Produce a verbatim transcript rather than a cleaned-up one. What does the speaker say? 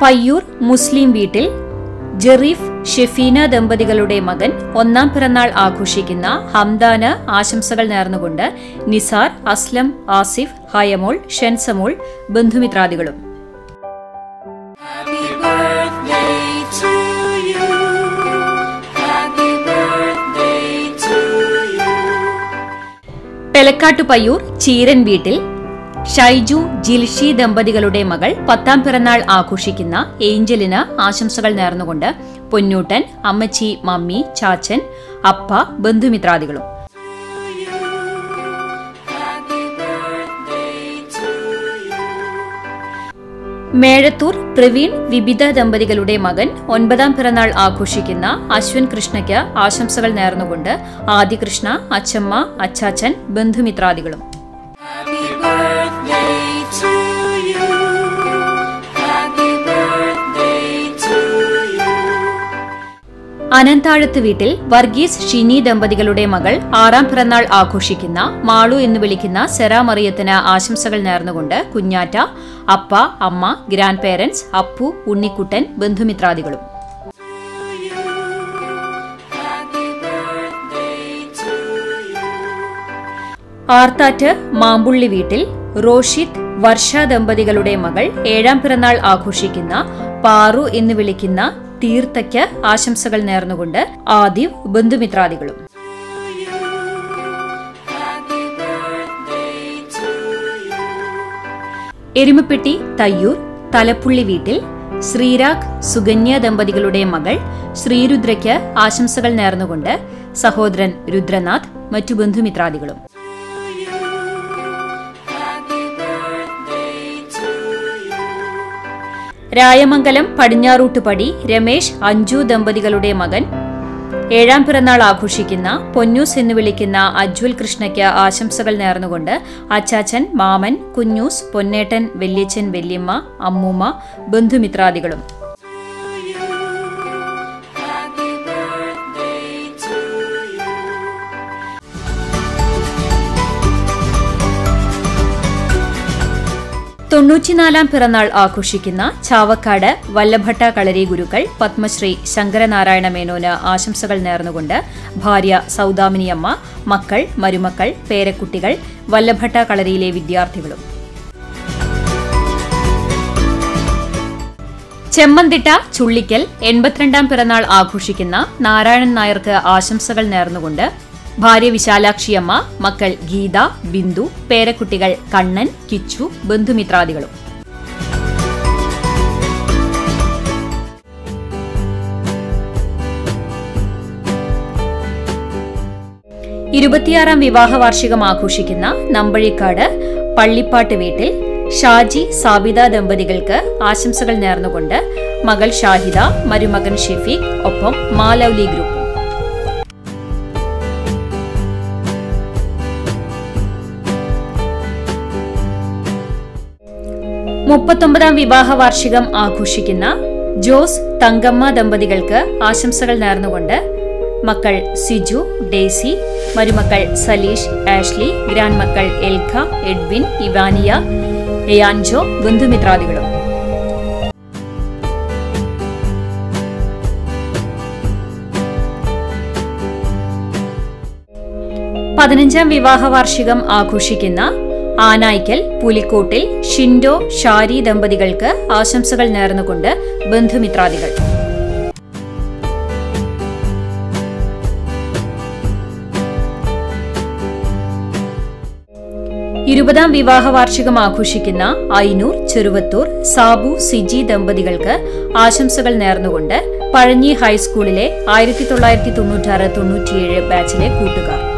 പയ്യൂർ മുസ്ലിം വീട്ടിൽ ജെറീഫ് ഷെഫീന ദമ്പതികളുടെ മകൻ ഒന്നാം പിറന്നാൾ ആഘോഷിക്കുന്ന ഹംദാന് ആശംസകൾ നേർന്നുകൊണ്ട് നിസാർ, അസ്ലം, ആസിഫ്, ഹയമോൾ, ഷെൻസമോൾ, ബന്ധുമിത്രാദികളും. പെലക്കാട്ടു പയ്യൂർ ചീരൻ വീട്ടിൽ ഷൈജു, ജിൽഷി ദമ്പതികളുടെ മകൾ പത്താം പിറന്നാൾ ആഘോഷിക്കുന്ന ഏഞ്ചലിന് ആശംസകൾ നേർന്നുകൊണ്ട് പൊന്നൂട്ടൻ, അമ്മച്ചി, മമ്മി, ചാച്ചൻ, അപ്പ, ബന്ധുമിത്രാദികളും. മേഴത്തൂർ പ്രവീൺ, വിബിത ദമ്പതികളുടെ മകൻ ഒൻപതാം പിറന്നാൾ ആഘോഷിക്കുന്ന അശ്വിൻ കൃഷ്ണയ്ക്ക് ആശംസകൾ നേർന്നുകൊണ്ട് ആദികൃഷ്ണ, അച്ചമ്മ, അച്ചാച്ചൻ, ബന്ധുമിത്രാദികളും. അനന്താഴത്ത് വീട്ടിൽ വർഗീസ്, ഷിനി ദമ്പതികളുടെ മകൾ ആറാം പിറന്നാൾ ആഘോഷിക്കുന്ന മാളു എന്ന് വിളിക്കുന്ന സെറാ മറിയത്തിന് ആശംസകൾ നേർന്നുകൊണ്ട് കുഞ്ഞാറ്റ, അപ്പ, അമ്മ, ഗ്രാൻഡ് പേരന്റ്സ്, അപ്പു, ഉണ്ണിക്കുട്ടൻ, ബന്ധുമിത്രാദികളും. ആർത്താറ്റ് മാമ്പുള്ളി വീട്ടിൽ റോഷിത്, വർഷ ദമ്പതികളുടെ മകൾ ഏഴാം പിറന്നാൾ ആഘോഷിക്കുന്ന പാറു എന്ന് വിളിക്കുന്ന തീർത്ഥയ്ക്ക് ആശംസകൾ നേർന്നുകൊണ്ട് ആദിവ്, ബന്ധുമിത്രാദികളും. എരുമപ്പെട്ടി തയ്യൂർ തലപ്പുള്ളി വീട്ടിൽ ശ്രീരാഗ്, സുകന്യ ദമ്പതികളുടെ മകൾ ശ്രീരുദ്രയ്ക്ക് ആശംസകൾ നേർന്നുകൊണ്ട് സഹോദരൻ രുദ്രനാഥ്, മറ്റു ബന്ധുമിത്രാദികളും. രായമംഗലം പടിഞ്ഞാറൂട്ടുപടി രമേശ്, അഞ്ജു ദമ്പതികളുടെ മകൻ ഏഴാം പിറന്നാൾ ആഘോഷിക്കുന്ന പൊന്നൂസ് എന്ന് വിളിക്കുന്ന അജ്വൽ കൃഷ്ണയ്ക്ക് ആശംസകൾ നേർന്നുകൊണ്ട് അച്ചാച്ചൻ, മാമൻ, കുഞ്ഞൂസ്, പൊന്നേട്ടൻ, വല്യച്ഛൻ, വല്യമ്മ, അമ്മൂമ്മ, ബന്ധുമിത്രാദികളും. തൊണ്ണൂറ്റിനാലാം പിറന്നാൾ ആഘോഷിക്കുന്ന ചാവക്കാട് വല്ലഭട്ട കളരി ഗുരുക്കൾ പത്മശ്രീ ശങ്കരനാരായണ മേനോന് ആശംസകൾ നേർന്നുകൊണ്ട് ഭാര്യ സൗദാമിനിയമ്മ, മക്കൾ, മരുമക്കൾ, പേരക്കുട്ടികൾ, വല്ലഭട്ട കളരിയിലെ വിദ്യാർത്ഥികളും. ചെമ്മന്തിട്ട ചുള്ളിക്കൽ എൺപത്തിരണ്ടാം പിറന്നാൾ ആഘോഷിക്കുന്ന നാരായണൻ നായർക്ക് ആശംസകൾ നേർന്നുകൊണ്ട് ഭാര്യ വിശാലാക്ഷിയമ്മ, മക്കൾ ഗീത, ബിന്ദു, പേരക്കുട്ടികൾ കണ്ണൻ, കിച്ചു, ബന്ധുമിത്രാദികളും. ഇരുപത്തിയാറാം വിവാഹ വാർഷികം ആഘോഷിക്കുന്ന നമ്പഴിക്കാട് പള്ളിപ്പാട്ട് വീട്ടിൽ ഷാജി, സാബിത ദമ്പതികൾക്ക് ആശംസകൾ നേർന്നുകൊണ്ട് മകൾ ഷാഹിദ, മരുമകൻ ഷെഫീഖ്, ഒപ്പം മാലൗലി ഗ്രൂപ്പ്. മുപ്പത്തൊമ്പതാം വിവാഹ വാർഷികം ആഘോഷിക്കുന്ന ജോസ്, തങ്കമ്മ ദമ്പതികൾക്ക് ആശംസകൾ നേർന്നുകൊണ്ട് മക്കൾ സിജു, ഡേസി, മരുമക്കൾ സലീഷ്, ആഷ്ലി, ഗ്രാൻഡ് മക്കൾ എൽഖ, എഡ്വിൻ, ഇവാനിയ, എയാൻജോ, ബന്ധുമിത്രാദികളും. പതിനഞ്ചാം വിവാഹ വാർഷികം ആഘോഷിക്കുന്ന ആനായ്ക്കൽ പുലിക്കോട്ടിൽ ഷിൻഡോ, ഷാരി ദമ്പതികൾക്ക് ആശംസകൾ നേർന്നുകൊണ്ട് ബന്ധുമിത്രാദികൾ. ഇരുപതാം വിവാഹ വാർഷികം ആഘോഷിക്കുന്ന ഐനൂർ, ചെറുവത്തൂർ സാബു, സിജി ദമ്പതികൾക്ക് ആശംസകൾ നേർന്നുകൊണ്ട് പഴഞ്ഞി ഹൈസ്കൂളിലെ ആയിരത്തി തൊള്ളായിരത്തി തൊണ്ണൂറ്റാറ് തൊണ്ണൂറ്റിയേഴ് ബാച്ചിലെ കൂട്ടുകാർ.